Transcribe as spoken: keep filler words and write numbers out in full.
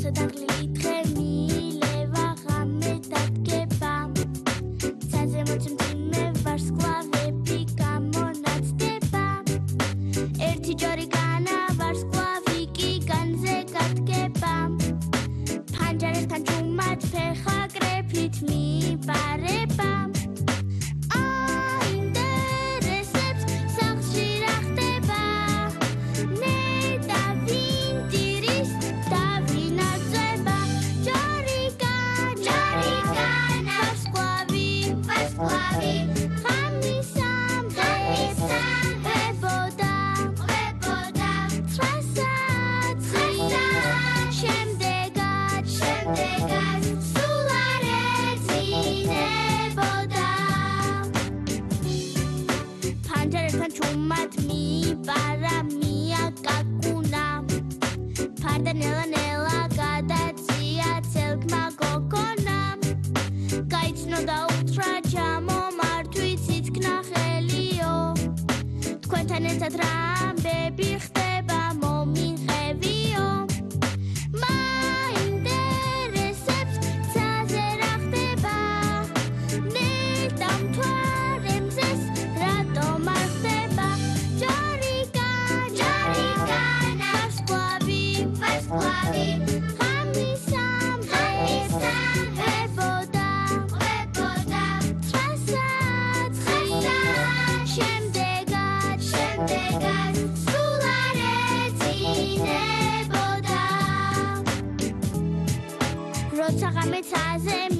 როცა დაღლილი დღე მილევა ღამე დადგება ცაზე მოწმწიმე ვარსკვლავები გამონაცდება ერთი ჯორი განა ვარსკვლავი კი განზე გადგება ფანჯარასთან ჭუმად ფეხა კრეფით მიბარება ჭუმად მიბარა მიაკაკუნა ფარდა ნელა ნელა გადაცია ცელკმა გოგონა გაიცნო და უთხრა ჯამო მართვით ითქნა ხელიო თქვენთან ერთად რა ამბები ხდება მომიღებიო მაინტერესებს ცაზე რა ხდება ნეტა მთვარე მზეს რატომ არ ხდება ჯორი განა ვარსკვლავი ვარსკვლავი როცა ღამე ცაზე